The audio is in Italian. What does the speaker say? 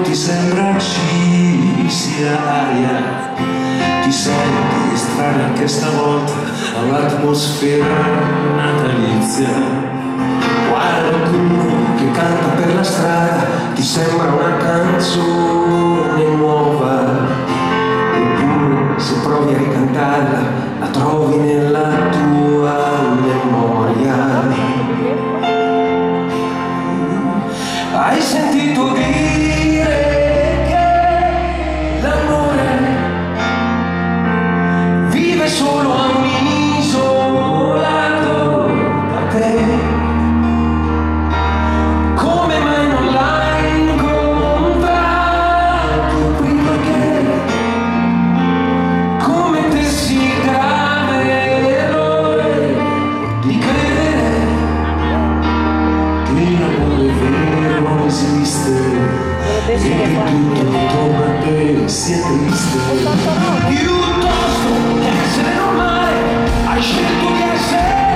ti sembra ci sia aria, ti senti strana anche stavolta all'atmosfera natalizia. Qualcuno che canta per la strada ti sembra una canzone nuova, eppure se provi a ricantarla la trovi nella tua memoria. Hai sentito dire che l'amore vive solo a un isolato da te? Come mai non l'hai incontrato prima che come te si grave l'errore di credere che l'amore vero non esiste e che tutto intorno a te sia triste. Piuttosto che essere normale hai scelto di essere